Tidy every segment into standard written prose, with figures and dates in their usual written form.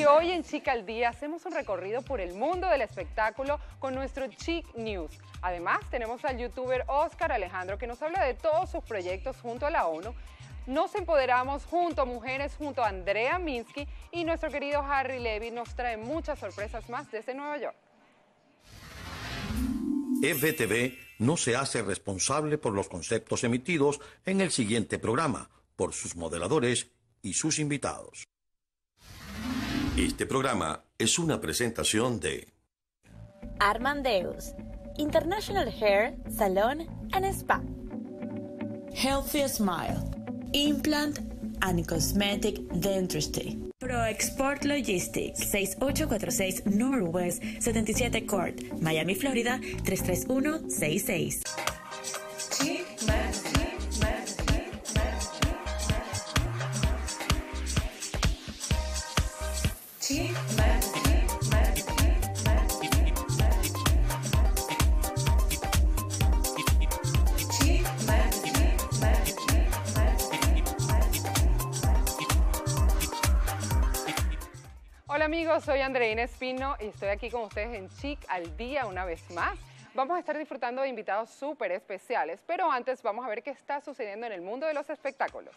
Y hoy en Chic al Día hacemos un recorrido por el mundo del espectáculo con nuestro Chic News. Además, tenemos al youtuber Oscar Alejandro que nos habla de todos sus proyectos junto a la ONU. Nos empoderamos junto a mujeres, junto a Andrea Minsky, y nuestro querido Harry Levy nos trae muchas sorpresas más desde Nueva York. FTV no se hace responsable por los conceptos emitidos en el siguiente programa, por sus moderadores y sus invitados. Este programa es una presentación de Armandeus, International Hair, Salon and Spa. Healthy Smile, Implant and Cosmetic Dentistry. Pro Export Logistics, 6846 Northwest 77 Court, Miami, Florida 33166. Hola amigos, soy Andreina Espino y estoy aquí con ustedes en Chic al Día una vez más. Vamos a estar disfrutando de invitados súper especiales, pero antes vamos a ver qué está sucediendo en el mundo de los espectáculos.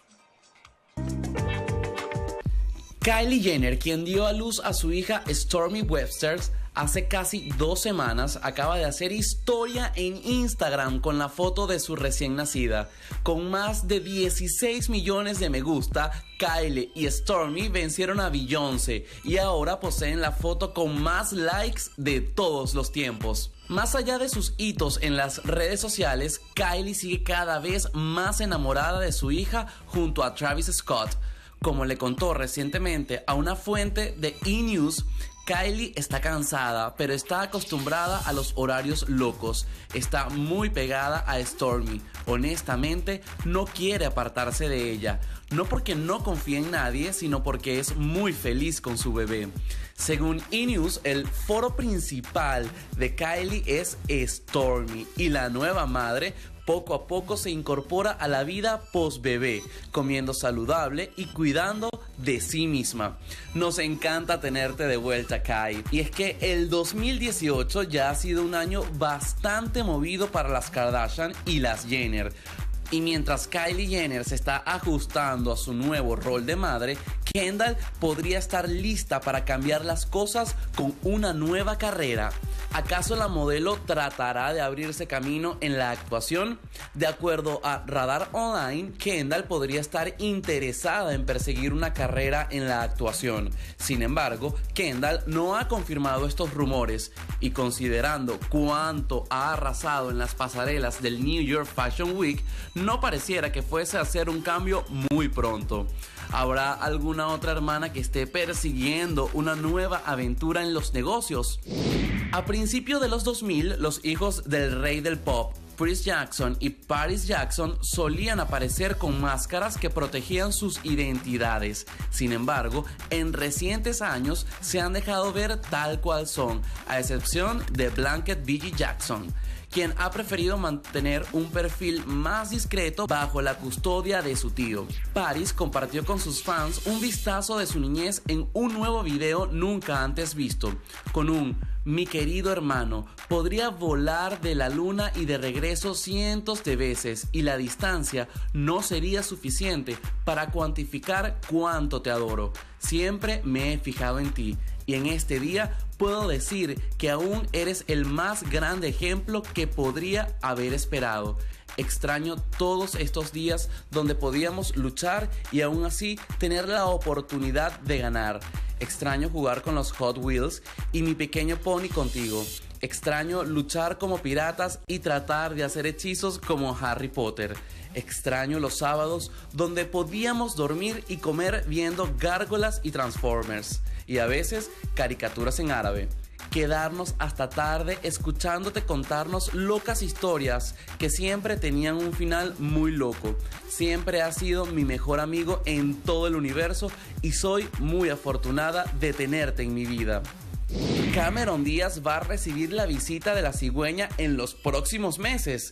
Kylie Jenner, quien dio a luz a su hija Stormi Webster hace casi 2 semanas, acaba de hacer historia en Instagram con la foto de su recién nacida. Con más de 16 millones de me gusta, Kylie y Stormi vencieron a Beyoncé y ahora poseen la foto con más likes de todos los tiempos. Más allá de sus hitos en las redes sociales, Kylie sigue cada vez más enamorada de su hija junto a Travis Scott. Como le contó recientemente a una fuente de E! Kylie está cansada, pero está acostumbrada a los horarios locos. Está muy pegada a Stormi. Honestamente, no quiere apartarse de ella. No porque no confía en nadie, sino porque es muy feliz con su bebé. Según E! El foro principal de Kylie es Stormi y la nueva madre poco a poco se incorpora a la vida post-bebé, comiendo saludable y cuidando de sí misma. Nos encanta tenerte de vuelta, Kai. Y es que el 2018 ya ha sido un año bastante movido para las Kardashian y las Jenner. Y mientras Kylie Jenner se está ajustando a su nuevo rol de madre, Kendall podría estar lista para cambiar las cosas con una nueva carrera. ¿Acaso la modelo tratará de abrirse camino en la actuación? De acuerdo a Radar Online, Kendall podría estar interesada en perseguir una carrera en la actuación. Sin embargo, Kendall no ha confirmado estos rumores y considerando cuánto ha arrasado en las pasarelas del New York Fashion Week, no pareciera que fuese a hacer un cambio muy pronto. ¿Habrá alguna otra hermana que esté persiguiendo una nueva aventura en los negocios? A principios de los 2000, los hijos del rey del pop, Chris Jackson y Paris Jackson, solían aparecer con máscaras que protegían sus identidades. Sin embargo, en recientes años se han dejado ver tal cual son, a excepción de Blanket B.G. Jackson, quien ha preferido mantener un perfil más discreto bajo la custodia de su tío. Paris compartió con sus fans un vistazo de su niñez en un nuevo video nunca antes visto, con un "mi querido hermano, podría volar de la luna y de regreso cientos de veces y la distancia no sería suficiente para cuantificar cuánto te adoro. Siempre me he fijado en ti y en este día puedo decir que aún eres el más grande ejemplo que podría haber esperado. Extraño todos estos días donde podíamos luchar y aún así tener la oportunidad de ganar. Extraño jugar con los Hot Wheels y mi pequeño pony contigo. Extraño luchar como piratas y tratar de hacer hechizos como Harry Potter. Extraño los sábados donde podíamos dormir y comer viendo Gárgolas y Transformers. Y a veces caricaturas en árabe. Quedarnos hasta tarde escuchándote contarnos locas historias que siempre tenían un final muy loco. Siempre has sido mi mejor amigo en todo el universo y soy muy afortunada de tenerte en mi vida. Cameron Díaz va a recibir la visita de la cigüeña en los próximos meses.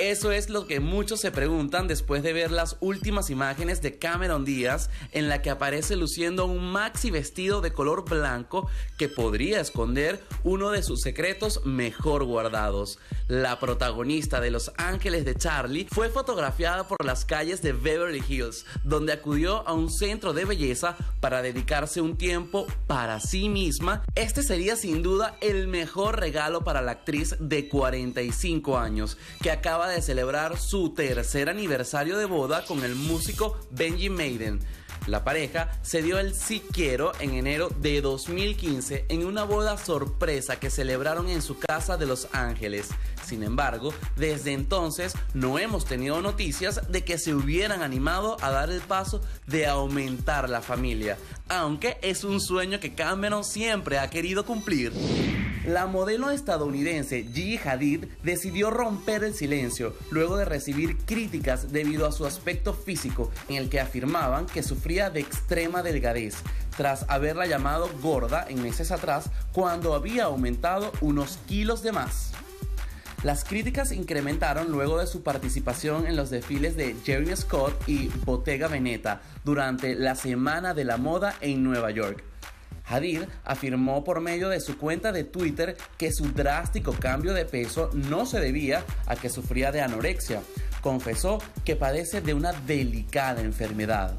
Eso es lo que muchos se preguntan después de ver las últimas imágenes de Cameron Díaz, en la que aparece luciendo un maxi vestido de color blanco que podría esconder uno de sus secretos mejor guardados. La protagonista de Los Ángeles de Charlie fue fotografiada por las calles de Beverly Hills, donde acudió a un centro de belleza para dedicarse un tiempo para sí misma. Este sería sin duda el mejor regalo para la actriz de 45 años, que acaba de celebrar su tercer aniversario de boda con el músico Benji Maiden. La pareja se dio el sí quiero en enero de 2015 en una boda sorpresa que celebraron en su casa de Los Ángeles. Sin embargo, desde entonces no hemos tenido noticias de que se hubieran animado a dar el paso de aumentar la familia, aunque es un sueño que Cameron siempre ha querido cumplir. La modelo estadounidense Gigi Hadid decidió romper el silencio luego de recibir críticas debido a su aspecto físico, en el que afirmaban que sufría de extrema delgadez, tras haberla llamado gorda en meses atrás cuando había aumentado unos kilos de más. Las críticas incrementaron luego de su participación en los desfiles de Jeremy Scott y Bottega Veneta durante la Semana de la Moda en Nueva York. Hadid afirmó por medio de su cuenta de Twitter que su drástico cambio de peso no se debía a que sufría de anorexia. Confesó que padece de una delicada enfermedad.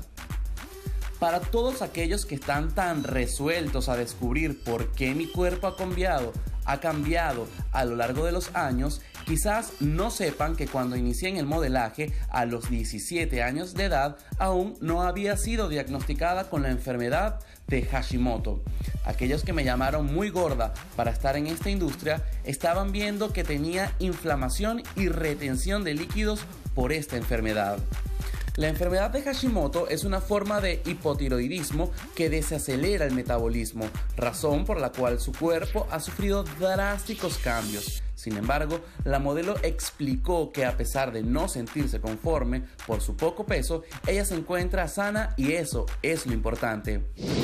Para todos aquellos que están tan resueltos a descubrir por qué mi cuerpo ha cambiado a lo largo de los años, quizás no sepan que cuando inicié en el modelaje a los 17 años de edad, aún no había sido diagnosticada con la enfermedad de Hashimoto. Aquellos que me llamaron muy gorda para estar en esta industria estaban viendo que tenía inflamación y retención de líquidos por esta enfermedad. La enfermedad de Hashimoto es una forma de hipotiroidismo que desacelera el metabolismo, razón por la cual su cuerpo ha sufrido drásticos cambios. Sin embargo, la modelo explicó que a pesar de no sentirse conforme por su poco peso, ella se encuentra sana y eso es lo importante.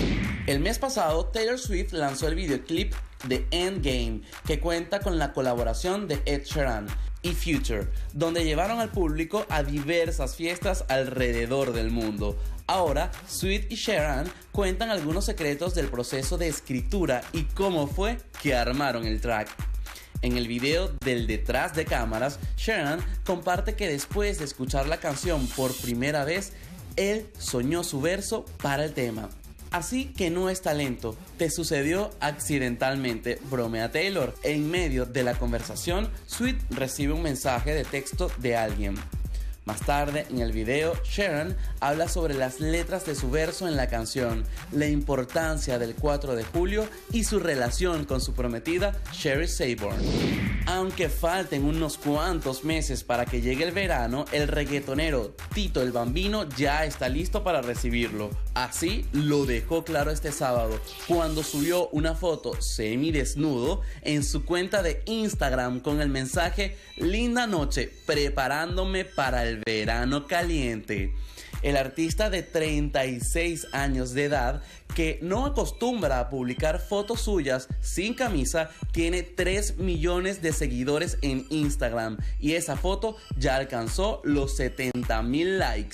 El mes pasado, Taylor Swift lanzó el videoclip de Endgame, que cuenta con la colaboración de Ed Sheeran y Future, donde llevaron al público a diversas fiestas alrededor del mundo. Ahora, Swift y Sheeran cuentan algunos secretos del proceso de escritura y cómo fue que armaron el track. En el video del detrás de cámaras, Sheeran comparte que después de escuchar la canción por primera vez, él soñó su verso para el tema. Así que no es talento, te sucedió accidentalmente, bromea Taylor. En medio de la conversación, Swift recibe un mensaje de texto de alguien. Más tarde, en el video, Sheeran habla sobre las letras de su verso en la canción, la importancia del 4 de julio y su relación con su prometida Sherry Saborn. Aunque falten unos cuantos meses para que llegue el verano, el reggaetonero Tito el Bambino ya está listo para recibirlo. Así lo dejó claro este sábado, cuando subió una foto semidesnudo en su cuenta de Instagram con el mensaje "Linda noche, preparándome para el verano caliente". El artista de 36 años de edad, que no acostumbra a publicar fotos suyas sin camisa, tiene 3 millones de seguidores en Instagram y esa foto ya alcanzó los 70,000 likes.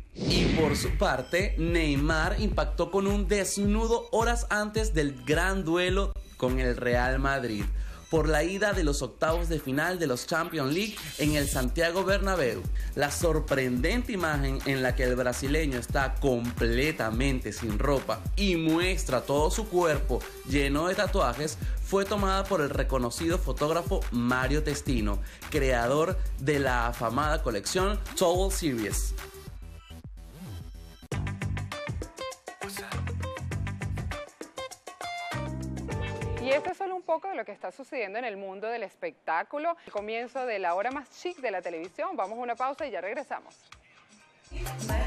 Y por su parte, Neymar impactó con un desnudo horas antes del gran duelo con el Real Madrid por la ida de los octavos de final de los Champions League en el Santiago Bernabéu. La sorprendente imagen en la que el brasileño está completamente sin ropa y muestra todo su cuerpo lleno de tatuajes fue tomada por el reconocido fotógrafo Mario Testino, creador de la afamada colección Towel Series. Y esto es solo un poco de lo que está sucediendo en el mundo del espectáculo. El comienzo de la hora más chic de la televisión. Vamos a una pausa y ya regresamos.